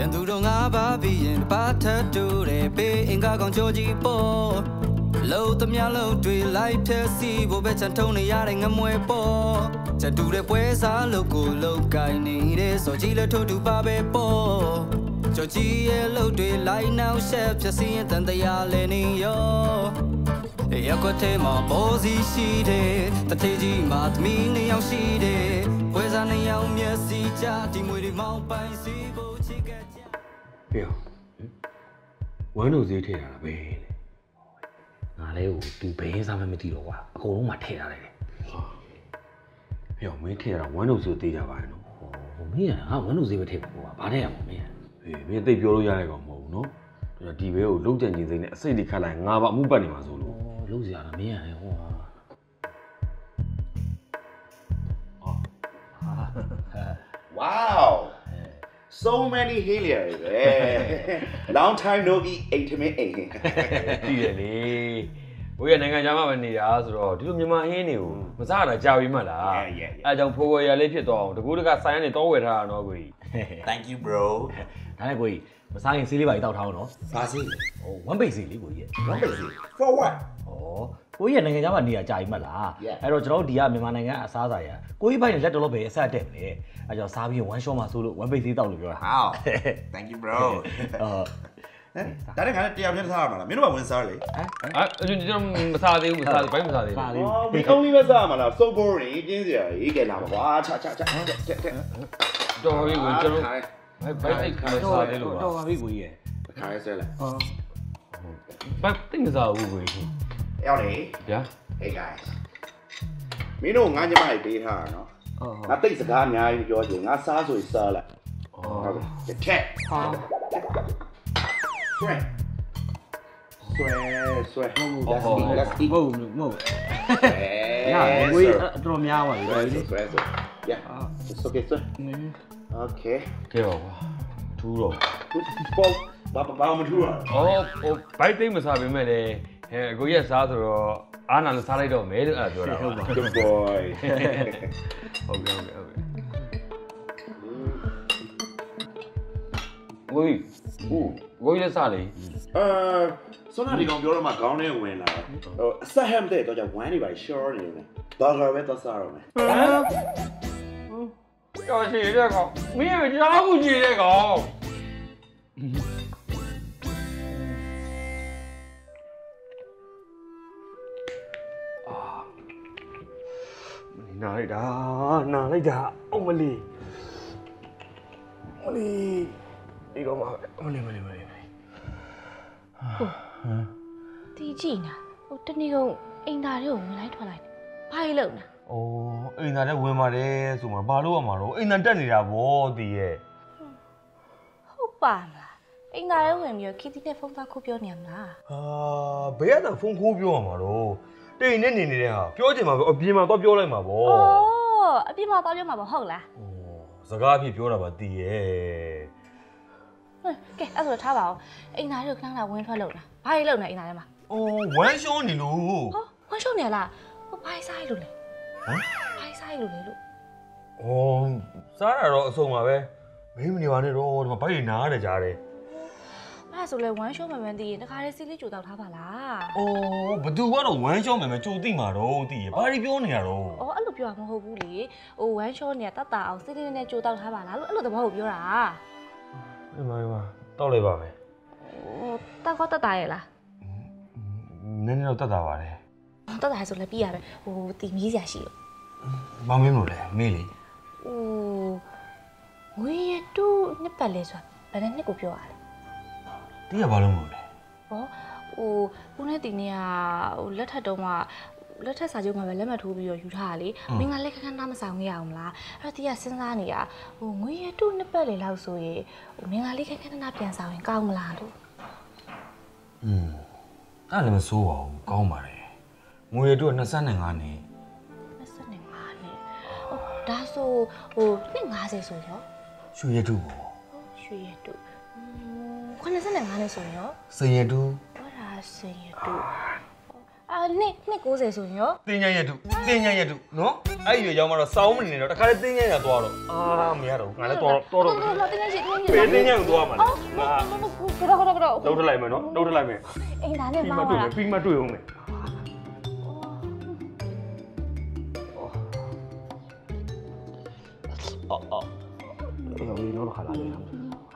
ပြန်သူတို့ငါပါပြီးရင်ဘာထပ်တူတယ်ပေးအင်္ဂါကောင်ကြောကြီးပေါ်လုံးသမျှလုံးတွေလိုက်ဖြက်စီဖို့ပဲချန်ထုံးနေရတဲ့ငမွေပေါ်ချက်တူတဲ့ပွဲစားလို့ကိုလုံးကိုင်းနေတဲ့စောကြီးလက်ထိုးတူပါပဲပေါ်ကြောကြီးရဲ့လှုပ်တွေလိုက်နောက်ရှက်ဖြက်စီရင်တန်တရားလဲနေရောရက်ကွက်ထဲမှာဘောစီရှိတယ်တထေးကြီးမှာသမီးနှစ်ယောက်ရှိတယ်ပွဲစားနှစ်ယောက်မျက်စိချဒီမွေတွေမောင်းပိုင်စီဖို့ချစ်ခဲ့ကြပြောဝမ်းတို့ဈေးထည့်တာပဲငါလည်းဟိုသူဘယ်စားမှမသိတော့ကွာအကုန်လုံးမှထည့်ထားလိုက်တယ်ပြောမင်းထည့်တာဝမ်းတို့ဈေးသေးကြပါရဲ့နော်ဟိုမင်းကငါဝမ်းတို့ဈေးပဲထည့်ပါကွာဘာထည့်ရမှာမင်းမင်းသိပြောလို့ရတဲ့ကောင်မဟုတ်ဘူးနော်ဒီဘဲကိုလုံးကြံကြီးစိမ့်နဲ့အစိတ်တွေခတ်လိုက်ငါပါအမှုပတ်နေမှာဆိုလို့လုံးစရာလားမင်းရတယ်ဟော Wow so many helios long time no eat ate me တည်တယ်လေဘိုးရနိုင်ငံခြားမှာပဲနေတာဆိုတော့ဒီလိုမြန်မာဟင်းတွေကိုမစားတာကြာပြီမှလားအဲကြောင့်ဖိုးဝယ်ရလေးဖြစ်သွားအောင်တကူတကဆိုင်ကနေတော့ဝယ်ထားတာနော်ကိုကြီး Thank you bro ဒါနဲ့ကိုကြီးမစားရင်ဆေးလေးပါတောက်ထားအောင်နော်ဘာဆေးဟိုဝမ်ပိတ်ဆေးလေးကိုကြီးဝမ်ပိတ်ဆေး for what ကိုကြီးကနိုင်ငံခြားမှာနေရကြာပြီမှလားအဲ့တော့ကျွန်တော်တို့ဒီကမြန်မာနိုင်ငံအစားအစာရကိုကြီးဘိုင်းနဲ့လက်တော်လို့ပဲအဆက်တက်မယ်အဲကြောင့်စားပြီးဝမ်ရှော့မှာဆိုလို့ဝမ်ပိတ်ဆေးတောက်လို့ပြောတာ How Thank you bro ဒါနဲ့ငါလည်းတရားပြတ်စားရမှာလားမင်းတို့ကဝင်စားလေကျွန်တော်မစားသေးဘူးမစားသေးဘိုင်းမစားသေးဘူးဒီအုံးလေးပဲစားရမှာလား so boring ပြင်းစရာရေးကြလာပါကွာချတော်ပြီကိုကျွန်တော်ဘိုင်းခါစားသေးလို့တော်ပါပြီကိုကြီးရခါရဲဆွဲလိုက်ဘိုင်းသိမစားဘူးကိုကြီးရောက်နေဗျာ Hey guys မင်းတို့ငါညမကြီးပေးထားတာနော်ငါတိတ်စကားအများကြီးပြောချင်ငါစားဆိုစားလိုက်ဟုတ်ကဲ့ချက်ဆွဲ let's eat မဟုတ်ရကိုကြီးတော်များပါပြီဆွဲ yeah it's okay ဆွဲ okay ကဲပါထူးတော့ဘာမထူးอ่ะဟိုဘိုက်သိမစားပေမဲ့လည်းကိုကြီးကစားဆိုတော့အားနာလို့စားလိုက်တော့မယ်လို့အဲ့ဒါပြောတာဟုတ်ပါ Good boy ဟုတ်ကဲ့ကိုကြီးကိုကြီးလည်းစားလေစွမ်းနာဒီကောင်ပြောတော့မှခေါင်းထဲဝင်လာဟိုအဆက်ဟမ်တဲ့တော့じゃဝမ်းနေပါရှော့နေတယ်ဘာဂါပဲတော့စားရမယ်ကြော်ချီတဲ့ကောင်မင်းကကြားဘူးချီတဲ့ကောင်နာလိုက်တာအမလီဒီတော့မှာအမလီတီကြည့်နာဟိုတနေ့ကအိမ်သားတွေကိုဝင်လိုက်ထွက်လိုက်ဘာကြီးလုံနာအိမ်သားလည်းဝင်ပါတယ်ဆိုမှဘာလို့ရမှာတော့အိမ်သားတက်နေတာဗောတီးရဲ့ဟုတ်ပါမလားအိမ်သားတွေဝင်ပြီးခီတီနဲ့ဖုန်းသားခိုးပြောနေရမလားဘယ်ကတော့ဖုန်းခိုးပြောရမှာတော့တိတ်နဲ့နေနေတဲ့ဟာပြောချင်မှာပဲအပြင်မှာတော့ပြောလိုက်မှာဗောအပြင်မှာတော့ပြောမှာဗောဟုတ်လားစကားအဖြစ်ပြောတာပါတီးရဲ့ကဲအဲ့ဆိုထားပါအောင်အိမ်သားတွေကိုခဏခဏဝင်ထွက်လို့လားဘာကြီးလုံနေအိမ်သားထဲမှာဝမ်းရှောနေလို့ဝမ်းရှောနေလားဘာကြီးစားရလို့လဲဘာကြီးစားရလို့လဲလို့စားတာတော့အဆုံးပါပဲမင်းမနေပါနဲ့တော့ဒီမှာဘိုက်နားရတယ်ကြားတယ်အဲ့ဆိုလဲဝမ်းရှောမှန်တည်ရင်တခါလေးစီးလေးကြိုတောက်ထားပါလားဘသူကတော့ဝမ်းရှောမှန်ကြိုသိမှာတော့တည်ရဘာကြီးပြောနေရတော့အဲ့လိုပြောတာမဟုတ်ဘူးလေဝမ်းရှောနေတာတတ်တာအောင်စီးလေးနဲ့ကြိုတောက်ထားပါလားလို့အဲ့လိုသဘောကိုပြောတာအေးမတောက်လိုက်ပါမယ်တက်ကောတက်တာရဲ့လားနည်းနည်းတော့တက်တာပါတယ်တက်တာဆိုလည်းပြီးရပဲတီမီးစရာရှိလို့မောင်မင်းလို့လဲမေးလေငွေရတူနှစ်ပတ်လဲဆိုတာဘယ်နဲ့နှစ်ကိုပြောရလဲတီးရဘာလို့မလို့လဲဦးနဲ့တီနေကလက်ထက်တော့မှလက်ထက်စာချုပ်မှာပဲလက်မှတ်ထိုးပြီးတော့ယူထားတာလေမင်းကလက်ခဏမဆောင်ခဲ့ရအောင်လားအဲ့တော့တီးကစဉ်းစားနေတာငွေရတူနှစ်ပတ်လေလောက်ဆိုရင်မင်းကလေးခဏပြန်ဆောင်ရင်ကောင်းမလားလို့အဲ့လည်းမစိုးပါဘူးကောင်းပါတယ်ငွေရတူ25နှစ်ဒါဆို250ဆိုရောရွှေရတူပေါ့ရွှေရတူ85နဲ့ဆိုရောစင်ရတူဟောဒါစင်ရတူနှစ်90ဆိုရောတင်ညာရတူနော်အဲ့ဒီရောက်မှတော့စောင်းမနေတော့တခါလေးတင်းညံ့ရသွားတော့အာမရတော့ငါလည်းတော်တင်းညံ့ရှိဘယ်တင်းညံ့ကိုသွားမှာလဲငါကတော့လှုပ်ထလိုက်မယ်နော်လှုပ်ထလိုက်မယ်အိမ်သားနဲ့ပါလာပြီးမှတွေ့အောင်မယ်အော်အေးနော်ခါလာတယ်ဟာ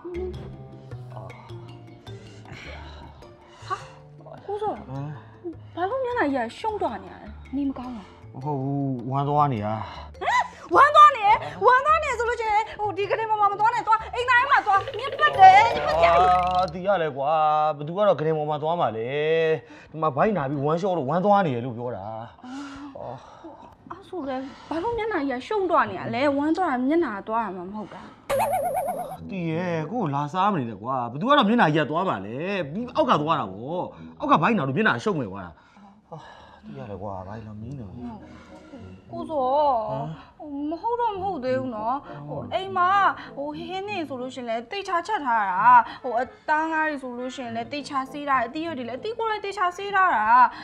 ကိုစောဘာလို့မျက်နှာကြီးရှုံးသွားနေရလဲနေမကောင်းဘူးဟုတ်ဝမ်းသွားနေတာဝမ်းသွားနေဆိုလို့ချင်းဟိုဒီကလေးမသွားနဲ့သွားအိမ်သားထဲမှာသွားမြက်ပတ်တယ်ဒီမကြောက်တီးရလဲကွာဘသူကတော့ကလေးပေါ်မှာသွားမှာလေဒီမှာဘိုက်နာပြီးဝမ်းလျှော့လို့ဝမ်းသွားနေတယ်လို့ပြောတာအဲ့ဆိုလဲဘာလို့မျက်နှာကြီးရှုံးသွားနေရလဲဝမ်းသွားတာမျက်နှာသွားတာမှမဟုတ်တာတီးရဲ့ကိုလာစားမနေနဲ့ကွာဘသူကတော့မျက်နှာကြီးသွားပါလေပြီးအောက်ကသွားတာဗောအောက်ကဘိုက်နာလို့မျက်နှာရှုံးမယ်ကွာတီးရလဲကွာဘိုက်လောမင်းနေကိုစောမဟုတ်သေးဘူးနော်ဟိုအိမ်မှာဟိုဟင်းနေဆိုလို့ရှင်လဲတိတ်ချချက်ထားတာဟိုအသားငါးတွေဆိုလို့ရှင်လဲတိတ်ချဆေးထားတယ်အသီးရွက်တွေလည်းအသီးကိုလည်းတိတ်ချဆေးထားတာ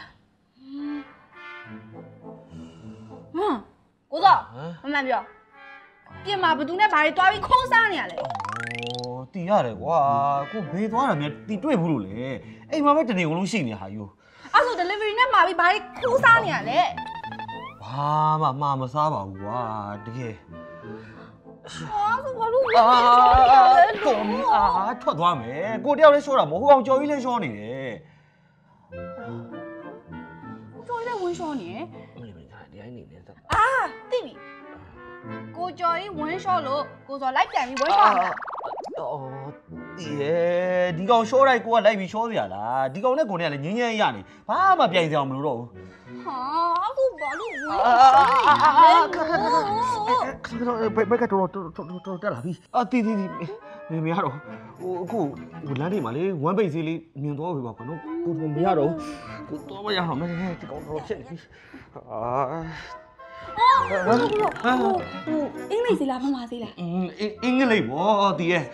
ကိုစောမမှန်ပြောပြင်မှာဘသူနဲ့ဘာတွေတွားပြီးခိုးစားနေရလဲတီးရတယ်ကွာကိုဘေးသွားတာမြဲတီးတွေ့ဘူးလို့လေအိမ်မှာပဲတနေကုန်လုံးရှိနေဟာယူအဲ့ဆို delivery နဲ့မှာပြီးဘာတွေခိုးစားနေရလဲဘာမှမစားပါဘူးကွာတကယ်ဆိုဘာလို့ကုန်ထွက်သွားမယ်ကိုတယောက်လေးရှော့တာမဟုတ်အောင်ကြော်ကြီးလေးရှော့နေတယ်ကြော်ကြီးလေးဝင်းရှော့နေမလေးမလေးတရားနေနေတော့သိပြီကိုကြော်ကြီးဝင်းရှော့လို့ကိုစောလိုက်ပြန်ပြီးဝင်းရှော့မှာဒီကောင်ရှော့လိုက်ကိုကလိုက်ပြီးရှော့စရာလားဒီကောင်နဲ့ကိုနဲ့ကလည်းငင်းငင်းရနေဘာမှပြိုင်စရာမလိုတော့ဘူးအခုဘာလို့ဝင်းဘက်ကတော်တက်လာပြီတီမရတော့အခုလမ်းထိပ်မှာလေဝမ်းပိတ်စေးလေးမြင်သွားပြီပါကွာနော်ကိုမရတော့ကိုတော့မရတော့မယ်ဒီကောင်တော်ဖြစ်နေပြီအင်္ဂလိပ်စီလားဗမာစီလားအင်္ဂလိပ်ပေါ့တီးရဲ့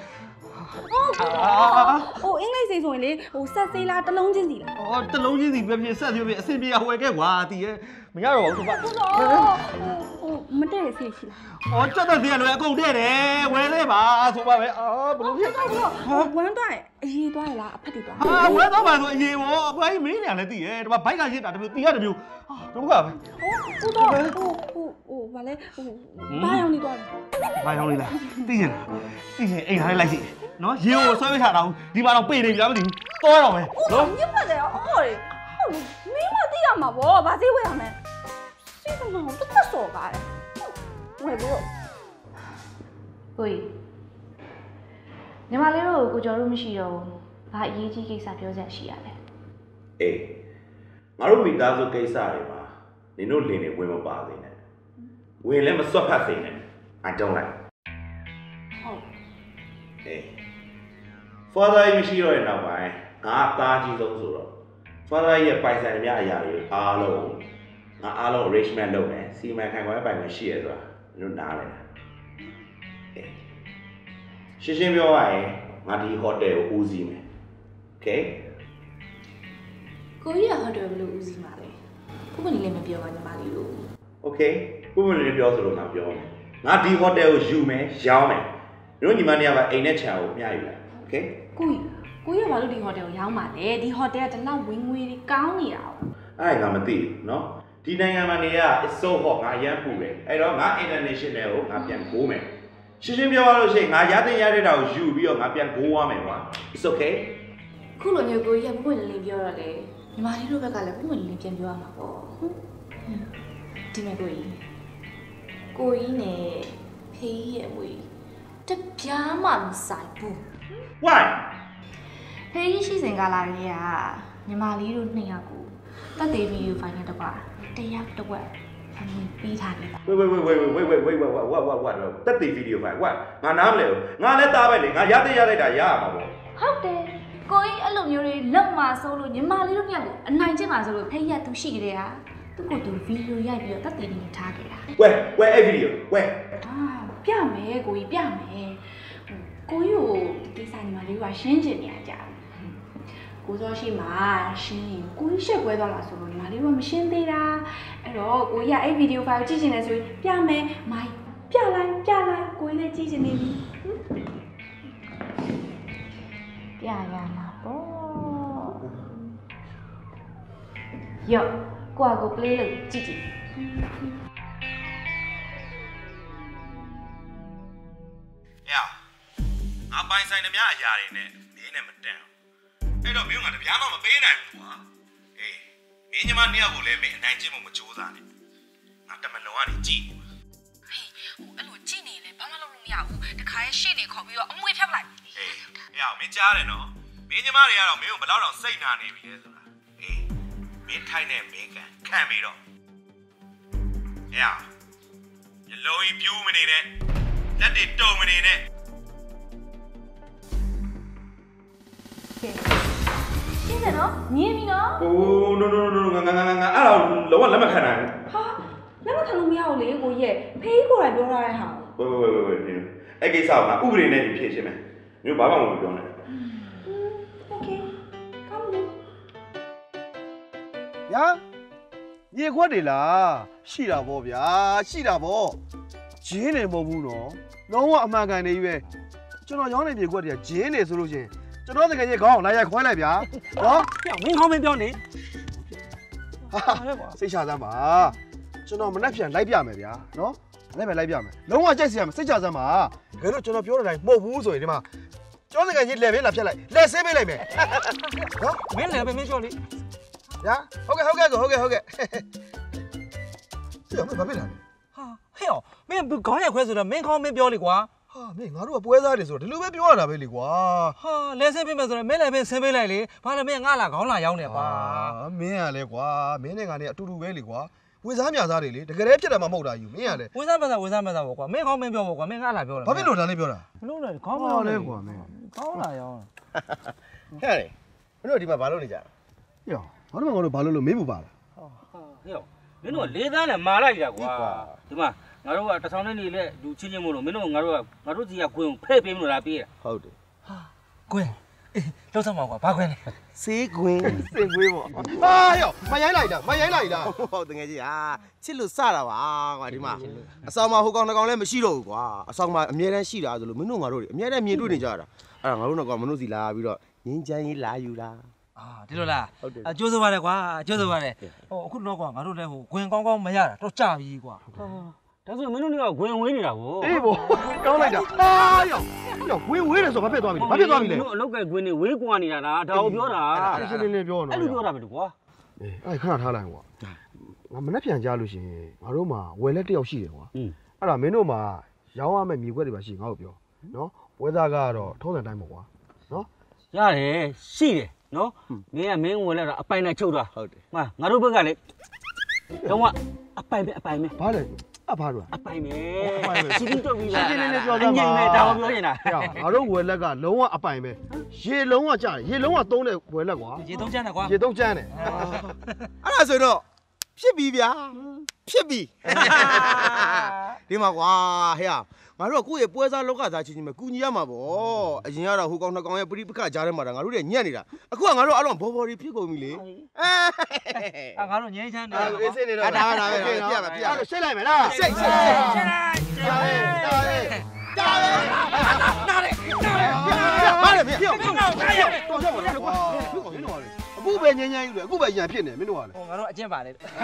ဟိုအင်္ဂလိပ်စီဆိုရင်လေဟိုဆက်သေးလားတလုံးချင်းစီလားတလုံးချင်းစီပဲဖြစ်ဆက်ပြောဖြစ်အဆင်ပြေအောင်ဝယ်ခဲ့ကွာတီးရဲ့မရတော့ဘူးသူကမတည့်ရစီရှိလားကြက်တဲ့စီကလည်းအကုန်တဲ့တယ်ဝယ်လဲပါဆိုပါပဲဘလို့ဖြစ်ဝမ်းသွားအရေးသွားရလားအဖက်တွေသွားဝမ်းသွားပါဆိုအရေးပေါ့အဖွားကြီးမင်းနေရလဲတီးရဲ့ဒီမှာဘိုက်ကရစ်တာတမျိုးတီးရတမျိုးတို့ကပဲဟုတ်တော့ဗာလဲဘာရောင်နေသွားလဲဘာရောင်နေလားတီးရင်အိမ်ထားလိုက်ရှိနော်ရေကိုဆွဲပေးထားတာဒီမှာတော့ပေနေပြီလားမသိဘူးတောတော့မယ်နော်ညစ်ပတ်တယ်ဟုတ်တယ်မင်းမသိရမှာဗောဘာသေးဝဲရမယ်စိတ်ကတော့တက်တက်စော်ပါတယ်ဝယ်ပြီးတော့ကိုကြီးညီမလေးတို့ကိုကျော်တို့မရှိတော့ဘာအရေးကြီးကိစ္စပြောစရာရှိရလဲအေးငါတို့မိသားစုကိစ္စတွေမှာနင်တို့လင်နေဝင်မပါသေးနဲ့ဝင်လည်းမစွတ်ဖတ်သေးနဲ့ I don't like ဟုတ်အေး father မရှိတော့တဲ့နောက်ပိုင်းငါအသားကြီးဆုံးဆိုတော့ father ရဲ့ပိုင်ဆိုင်များအရာတွေအားလုံးငါအားလုံး arrangement လုပ်မယ်စီမံခန့်ခွဲပိုင်ခွင့်ရှိရဆိုတာတို့နားလဲရှင်းပြောရရင်ငါဒီ hotel ကိုဦးစီးမယ် okay ကိုကြီးက hotel ဘယ်လိုဦးစီးမှာလဲခုမှလည်းမပြောပါညီမလေးတို့ okay ခုမှလည်းပြောဆိုလို့ငါပြောမယ်ငါဒီ hotel ကိုယူမယ်ရောင်းမယ်တို့ညီမတွေကအိမ်နဲ့ခြံကိုမျှယူလိုက် okay ကိုကြီးကဘာလို့ဒီ hotel ကိုရောင်းမှာလဲဒီ hotel ကတလောက်ဝင်ငွေတွေကောင်းနေတာအဲ့ငါမသိဘူးเนาะဒီနိုင်ငံမှာနေရ is so hot ငါရမ်းပူတယ်အဲ့တော့ငါ international ကိုငါပြန်ကိုးမယ်ရှင်းပြောရလို့ရှိရင်ငါရတဲ့ရတဲ့တာကိုယူပြီးတော့ငါပြန်ကိုးသွားမယ်ကွာ it's okay ခုလိုမျိုးကိုကြီးကပုံမှန်လေးပြောတော့လေညီမလေးတို့ဘက်ကလည်းပုံမှန်လေးပြန်ပြောရမှာပေါ့ဒီမဲ့ကိုကြီးနဲ့ဖေးရဲ့အမွေတပြားမှမဆိုင်ဘူး why ဖေးရှိစဉ်ကလာတွေကညီမလေးတို့နှစ်ယောက်ကိုတက်သေးဗီဒီယိုဖိုင်နဲ့တကွာတယောက်တစ်ဝက်အမွေပေးထားတယ် what တက်သေးဗီဒီယိုဖိုင် what ငါနားမလဲဘူးငါလည်းသားပဲလေငါရတဲ့ရလိုက်တာရရမှာပေါ့ဟုတ်တယ်ကိုကြီးအဲ့လိုမျိုးတွေလက်မှာစိုးလို့ညီမလေးတို့ညက်ကိုအနိုင်ကျင့်ပါဆိုလို့ဖေးရသူရှိကြတယ်ဟာသူ့ကိုသူဗီဒီယိုရိုက်ပြီးတော့တက်သေးနေထားခဲ့တာဝဲအဲ့ဗီဒီယိုဝဲပြမယ်ကိုကြီးပြမယ်ကိုကြီးကိုဒီကိစ္စညီမလေးကရှင်းကျင်နေရကြတယ်ကိုစောရှိမှာရှင်းရင်ကိုကြီးရှက်ပွဲသွားမှာဆိုတော့ညီမလေးတို့ကမရှင်းသေးတာအဲ့တော့ကိုကြီးကအဲ့ဗီဒီယိုဖိုင်ကိုကြည့်ချင်တယ်ဆိုရင်ပြမယ်မိုင်းပြလိုက်ကိုကြီးလည်းကြည့်ချင်နေပြီပြရမှာပေါ့ယောကိုကကို play လို့ကြည့်ငါပိုင်ဆိုင်သမျှအရာတွေနဲ့မင်းနဲ့မတန်အဲ့တော့မင်းကတပြားမှမပေးနိုင်ဘူးကွာအေးမင်းညီမနှစ်ယောက်ကိုလည်းမင်းအနိုင်ကျင့်ဖို့မကြိုးစားနဲ့ငါတမလုံးကနေကြည့်နေပါဟေးအဲ့လိုကြည့်နေလေဘာမှလုပ်လို့မရဘူးတခါရဲ့ရှေ့နေခေါ်ပြီးတော့အမွေဖြတ်ပလိုက်အေးမင်းကြားတယ်နော်မင်းညီမတွေကတော့မင်းကိုဘယ်တော့စိတ်နာနေပြီလဲဆိုတာအေးမင်းထိုင်နေမင်းခံပြီးတော့ရလုံးကြီးပြူးမနေနဲ့လက်တွေတုံမနေနဲ့ရှင်းတယ်နော်မြင်ပြီနော်โอ้ no ငါအဲ့တော့လောကလက်မခံနိုင်ဟာလက်မခံလို့မရဘူးလေကိုရဲ့ဖေးကိုယ်တိုင်ပြောထားတဲ့ဟာဝေအဲ့ကိစ္စကဥပဒေနဲ့ဖြေရှင်းမယ်မျိုးဘာမှမပြောနဲ့โอเคကောင်းပြီညာရေခွက်တွေလားရှိတာဗောဗျာရှိတာဗောဂျင်းနေမဟုတ်ဘူးနော်လုံးဝအမှန်ကန်နေပြီပဲကျွန်တော်ရောင်းနေပြေခွက်တွေကဂျင်းနေဆိုလို့ရှင်ကျွန်တော်တကယ်ကြီးခေါင်းအောင်လာရိုက်ခွဲလိုက်ဗျာနော်မင်းခေါင်းမင်းပြောနေစိတ်ချစမ်းပါကျွန်တော်မနှက်ပြန်လိုက်ပြမယ်ဗျာနော်မနှက်ပြန်လိုက်ပြမယ်လုံးဝကြိုက်စီရမယ်စိတ်ချစမ်းပါဘယ်လိုကျွန်တော်ပြောတဲ့အတိုင်းမဟုတ်ဘူးဆိုရင်ဒီမှာကျွန်တော်တကယ်ကြီးလက်ပဲလာဖြတ်လိုက်လက်ဆေးပေးလိုက်မယ်နော်မင်းလည်းပဲမင်းပြောလေညာဟုတ်ကဲ့ဟေ့ဘာဖြစ်လာလဲဟာဟဲ့မင်းခေါင်းရိုက်ခွဲဆိုတော့မင်းခေါင်းမင်းပြောလေကွာဟာမင်းငါတို့ကပွဲစားတယ်ဆိုတော့ဒီလိုပဲပြောရတာပဲလေကွာဟာလဲဆင်းပေးမယ်ဆိုတော့မင်းလည်းပဲဆင်းပေးလိုက်လေဘာလဲမင်းငါလာခေါင်းလာရောက်နေကွာမင်းကလည်းကွာမင်းနဲ့ငါနဲ့အတူတူပဲလေကွာဝေစားမြစားတယ်လေတကယ်တည်းဖြစ်တာမှမဟုတ်တာယူမင်းကလည်းဝေစားမြစားပေါ့ကွာမင်းခေါင်းမင်းပြောပေါ့ကွာမင်းငါလာပြောတာဘာဖြစ်လို့ဒါလေးပြောတာမလို့လေခေါင်းမရောက်လေကွာမင်းခေါင်းလာရောက်ဟဲ့မင်းတို့ဒီမှာဘာလုပ်နေကြလဲဟေ့ဘာလို့ဘာလို့မေးဖို့ပါလားဟေ့မင်းတို့လေးသားနဲ့မာလိုက်ကြကွာဒီမှာငါတို့ကတဆောင်နဲ့နေလဲလူချင်းချင်းမို့လို့မင်းတို့ငါတို့စီကခွင်ဖဲ့ပေးမလို့လားပေးတာဟုတ်တယ်ဟာခွင်လောက်ဆောင်ပါကွာဘာခွင်လဲစေးခွင်ပေါ့ဟာဟေ့မရိုင်းလိုက်လားဟုတ်တကယ်ကြီးဟာချစ်လို့စတာပါကွာဒီမှာအဆောင်မှာဟိုကောင်တစ်ကောင်လည်းမရှိတော့ဘူးကွာအဆောင်မှာအမြဲတမ်းရှိတာဆိုလို့မင်းတို့ငါတို့တွေအမြဲတမ်းမြင်တွေ့နေကြတာအဲ့ဒါငါတို့တော့မင်းတို့စီလာပြီးတော့ငင်းချမ်းရေးလာယူလားဒီလိုလားအကျိုးဆိုပါတယ်ကွာအကျိုးဆိုပါတယ်ဟိုအခုတော့ကွာငါတို့လည်းဟိုခွင်ကောင်းမရတာတော့ကြပြီကွာဒါဆိုမင်းတို့ကခွင်ဝေးနေတာကိုအေးဘောကောင်းလိုက်တာဟာယောခွင်ဝေးတယ်ဆိုဘာဖြစ်သွားပြီလဲမင်းတို့အလောက်ကခွင်နေဝေးကွာနေတာလားဒါကိုပြောတာရှင်းလင်းပြောနော်အဲ့လိုပြောတာပဲတူကွာအဲ့ခဏထားလိုက်ကွာငါမနှက်ပြန်ကြလို့ရှင်ငါတို့မှာဝယ်လက်တယောက်ရှိတယ်ကွာအဲ့ဒါမင်းတို့မှာရောင်းရမယ့်မြေခွက်တွေပါရှိငါ့ကိုပြောနော်ပွဲသားကတော့ထုံးစံတိုင်းပေါ့ကွာနော်ရတယ်ရှိတယ်နော်မင်းဝင်လာတော့အပိုင်နဲ့ချုပ်သွားဟုတ်တယ်ဟာငါတို့ဘက်ကလေတော့အပိုင်ပဲဘာလဲဘာလို့အပိုင်ပဲစီးပြီးတော့ပြီးလာရှင်းလင်းပြောသားပါငြိမ်နေဒါကိုပြောနေတာငါတို့ဝယ်လက်ကလုံးဝအပိုင်ပဲရေလုံးဝကြားရေလုံးဝသုံးတဲ့ဝယ်လက်ကွာရေသုံးကျန်းတယ်ကွာရေသုံးကျန်းတယ်အဲ့ဒါဆိုတော့ဖြစ်ပြီဗျာဖြစ်ပြီဒီမှာကွာဟဲ့ငါတို့ကကိုယ့်ရဲ့ပွဲစားလောကသားချင်းချင်းပဲကူညီရမှာပေါ့အရင်ကတော့ဟိုကောင်နှစ်ကောင်ရဲ့ပရိပခကြားထဲမှာငါတို့တွေညက်နေတာအခုကငါတို့အားလုံးဘော်တွေဖြစ်ကုန်ပြီလေငါတို့ငြိမ်းချမ်းတယ်အေးစိတ်နေတော့ဒါပဲပြရမယ်စိတ်လိုက်မယ်လားစိတ်တားတယ်ဘာလဲမင်းတော့ဆက်ပါလားကွာအခုပဲငြိမ်းချမ်းယူတယ်အခုပဲရံဖြစ်နေမင်းတို့ကလေဟိုငါတို့အကျင့်ပါလေကို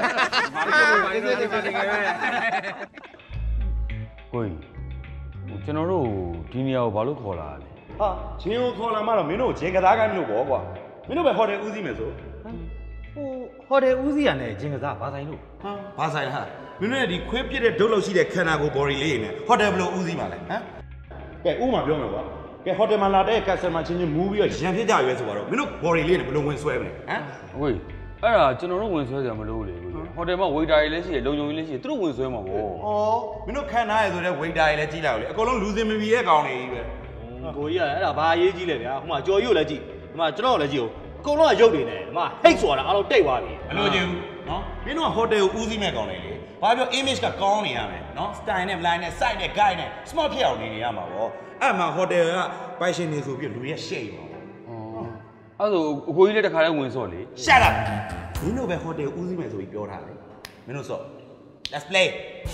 ကျွန်တော်တို့ဒီနေရာကိုဘာလို့ခေါ်လာလဲဟာဂျင်းကိုခေါ်လာမှတော့မင်းတို့ဂျင်းကစားကိုင်းမလို့ပေါ့ကွာမင်းတို့ပဲဟိုတယ်ဦးစီးမယ်ဆိုဟိုတယ်ဦးစီးရနဲ့ဂျင်းကစားဘာဆိုင်လို့ဘာဆိုင်ဟာမင်းတို့ရဲ့ဒီခွေးပြစ်တဲ့ဒုတ်လောက်ရှိတဲ့ခန္ဓာကိုယ် body လေးနေဟိုတယ်ဘယ်လိုဦးစီးမှာလဲဟမ်ကဲဥမာပြောမယ်ကွာကဲဟိုတယ်မှာလာတဲ့ customer ချင်းချင်းမူးပြီးတော့ရံဖြစ်ကြရွေးဆိုတော့မင်းတို့ body လေးနဲ့ဘယ်လိုဝင်ဆွဲမလဲဟမ်ဝေးအဲ့ဒါကျွန်တော်တို့ဝင်ဆွဲကြမလို့လေကိုဟိုတယ်မှာ waiter တွေလည်းရှိတယ်လုံခြုံရေးလည်းရှိတယ်သူတို့ဝင်ဆွဲမှာပေါ့ဩမင်းတို့ခံထားရဆိုတဲ့ waiter တွေလည်းကြီးလိုက်အောင်လေအကုန်လုံးလူစင်မပီရဲ့ကောင်တွေကြီးပဲကိုကြီးကအဲ့ဒါဘာအရေးကြီးလဲဗျာဟိုမှာကြော်ရုပ်လည်းကြည့်ဒီမှာကျွန်တော်လည်းကြည့်အောင်အကုန်လုံးကရုပ်တွေနဲ့ဒီမှာဟိတ်ဆိုတာအားလုံးတိတ်သွားပြီမလို့ချင်းဘူးနော်မင်းတို့ကဟိုတယ်ကိုဦးစီးမဲ့ကောင်တွေလေဘာပြော image ကကောင်းနေရမယ်နော် style နဲ့ line နဲ့ site နဲ့ guide နဲ့ smart ဖြစ်အောင်နေရမှာပေါ့အဲ့မှာဟိုတယ်ကပိုင်ရှင်နေဆိုပြီးလူရဲ့ shape ပါအဲ့ဆိုအကိုကြီးလည်းတစ်ခါတည်းဝင်စော့လေ Shut up မင်းတို့ပဲဟိုတယ်ဦးစီးမယ်ဆိုပြီးပြောထားတယ်မင်းတို့စော့ Let's play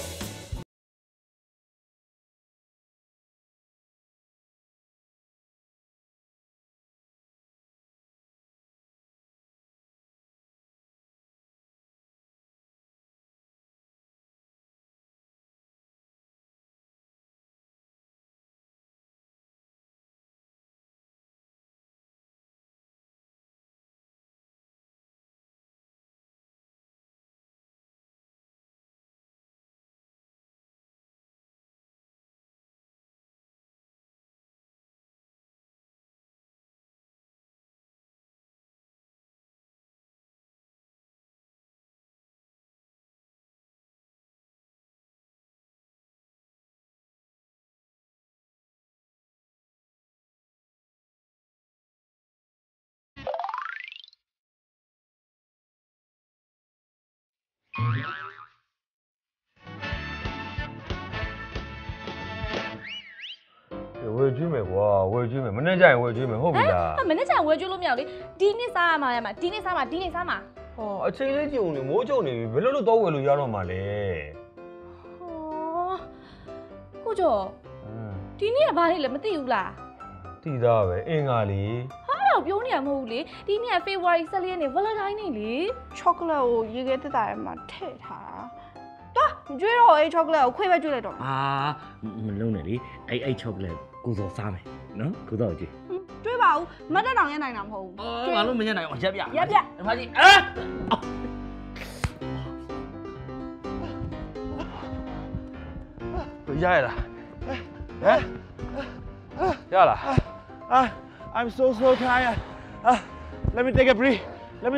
ဝယ်ကျွေးမယ်ကွာဝယ်ကျွေးမယ်မနေ့ကျရင်ဝယ်ကျွေးမယ်ဟုတ်ပြီလားမနေ့ကျရင်ဝယ်ကျွေးလို့မရဘူးလေဒီနေ့စားရမှာရမှာဒီနေ့စားမှာဟောအချိန်လေးကြုံနေမိုးကြုံနေပြီဘယ်လိုလုပ်တော့ဝယ်လို့ရတော့မှာလဲဟောကိုကျော်ဒီနေ့ကဘာလဲမသိဘူးလားသိသားပဲအင်္ဂါလီဟာတော့ပြောနေရမဟုတ်ဘူးလေဒီနေ့က February 14ရက်နေ့ Valentine နေ့လေ chocolate ကိုရေခဲတက်တာထဲမှာထည့်ထားတာမကြွေးတော့အဲ့ chocolate ကိုခွေးပဲကြွေးလိုက်တော့မလုံးနဲ့လေအဲ့ chocolate ကိုစောစားမယ်နော်ကိုစောကြည့်ကြွေးပါဦးမတ်တက်တောင်ရနိုင်တာမဟုတ်ဘူးငါလုံးမရနိုင်အောင်ရပ်ပြဒီမှာကြည့်ရရလားရလား I'm so tired. Let me take a breathe. What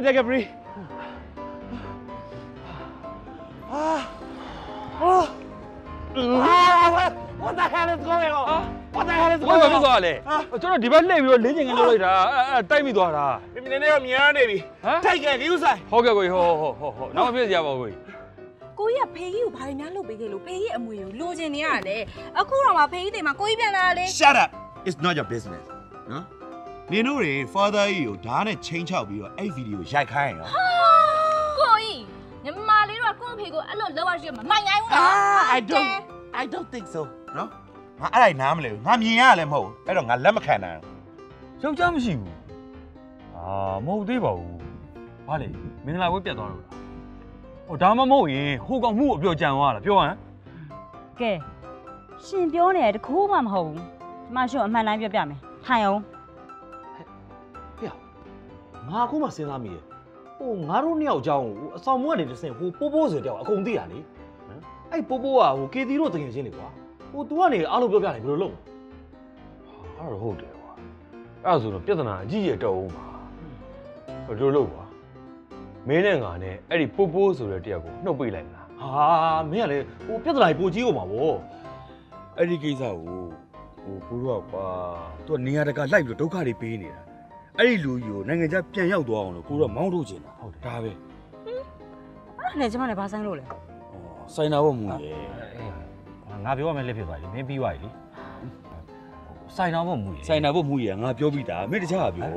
the hell is going on? What the hell is going on? ဘာဖြစ်သွားလဲကျွန်တော်ဒီဘက်လှည့်ပြီးတော့လင်းချင်ကလေးလုပ်လိုက်တာတိုက်မိသွားတာနည်းနည်းတော့မြန်နေပြီထိုက်ကဂိူးဆိုင်ဟုတ်ကဲ့ကိုကြီးဟုတ်နောက်မဖြစ်စရာပါဘူးကိုကြီးကဖေကြီးကိုဘာတွေများလုပ်ပေးခဲ့လို့ဖေကြီးအမွေကိုလိုချင်နေရတယ်အခုတော့မှဖေကြီးတွေမှာကိုကြီးပြန်လာလေ Shut up It's not your business နော်နင်တို့တွေ father ကြီးကိုဓာတ်နဲ့ချိန်ချောက်ပြီးတော့အဲ့ဗီဒီယိုရိုက်ခိုင်းရောကိုကြီးညီမလေးတို့ကကိုဖေကိုအဲ့လိုလောက်ရရှိမမိုင်နိုင်ဘူးလား I don't think so နော်ငါအဲ့ဒါနားမလဲဘူးငါမြင်ရလည်းမဟုတ်ဘူးအဲ့တော့ငါလက်မခံနိုင်ဘူးယောက်ျားမရှိဘူးမဟုတ်သေးပါဘူးဘာလဲမင်္ဂလာပွဲပြတ်သွားလို့လားဟိုဒါမှမဟုတ်ရင်ဟိုကောင်မှုကိုအပြောကြံသွားလားပြောဟမ်ကဲရှင်ပြောနေတယ်တခိုးမှမဟုတ်ဘူးဒီမှာရှင်အမှန်တိုင်းပြောပြမယ်ထိုင်အောင်ဖေငါအခုမှစဉ်းစားမိတယ်ဟိုငါတို့နှစ်ယောက်အကြောင်းကိုအဆောင်မွေးကနေတစ်ဆင့်ဟိုပိုးပိုးဆိုတဲ့တယောက်အကုန်သိရလေအဲ့ပိုးပိုးကဟိုကေတီတို့တကယ်ချင်းနေကွာဟို तू ကနေအားလုံးပြောပြတယ်ဘယ်လိုလုပ်အဲ့တော့ဟုတ်တယ်ကွာအဲ့ဒါဆိုတော့ပြဿနာအကြီးကြီးတော့ဦးမှာဘယ်လိုလုပ်ကွာမင်းနဲ့ငါနဲ့အဲ့ဒီပိုးပိုးဆိုတဲ့တယောက်ကိုနှုတ်ပိတ်လိုက်မလားဟာမင်းကလေဟိုပြဿနာကြီးပိုကြီးကုန်ပါဗောအဲ့ဒီကိစ္စကိုဟိုကိုတို့ကကွာ तू ကနေရာတကာလိုက်ပြီးဒုက္ခတွေပေးနေတာအဲ့ဒီလူကြီးကိုနိုင်ငံခြားပြန်ရောက်သွားအောင်လို့ကိုတို့ကမောင်းထုတ်ချင်တာဟုတ်တယ်ဒါပဲအဲ့လေကျမလည်းဘာဆိုင်လို့လဲဆိုင်နာဖို့မူရယ်ငါပြောရမယ်လက်ဖြစ်သွားပြီမင်းပြီးသွားပြီလေဆိုင်နာဖို့မူရယ်ဆိုင်နာဖို့မူရယ်ငါပြောပြီးသားမင်းတခြားပြော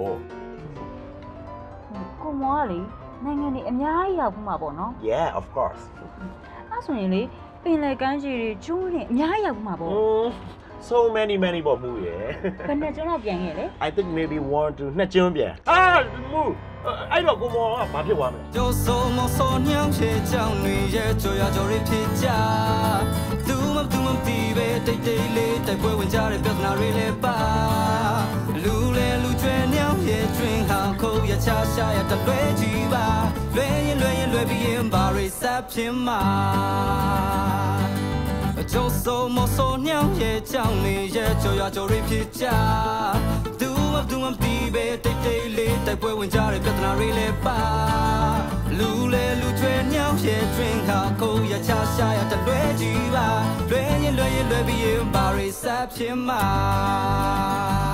ကိုမောကလေနိုင်ငံတွေအများကြီးရောက်မှာပေါ့နော် Yeah of course အဲ့ဆိုရင်လေပင်လယ်ကမ်းခြေတွေကျွန်းတွေအများကြီးရောက်မှာပေါ့ So many ပေါ့မူရယ်ဘယ်နဲ့ကျွန်းတော့ပြန်ခဲ့လဲ I think maybe 1 to 2ကျွန်းပြန်မူအဲ့တော့ကိုမောကဘာဖြစ်သွားမလဲ就说我说娘些讲女也就要叫人撇家သူမပြီးပဲတိတ်တိတ်လေးတိုက်ပွဲဝင်ကြတဲ့ပြဿနာတွေလည်းပါလူကျွဲညောင်ရဲ့တွင်ဟာခုတ်ရချရှာရတလွဲကြည့်ပါလွဲရင်ပြီးရင်ဘာတွေဆက်ဖြစ်မှာ就说我说娘也讲你也就要叫人撇家သူမပြီးပဲတိတ်တိတ်လေးတိုက်ပွဲဝင်ကြတဲ့ပြဿနာတွေလည်းပါလူကျွဲညောင်ရဲ့တွင်ဟာခုတ်ရချရှာရတလွဲကြည့်ပါလွဲရင်ပြီးရင်ဘာတွေဆက်ဖြစ်မှာ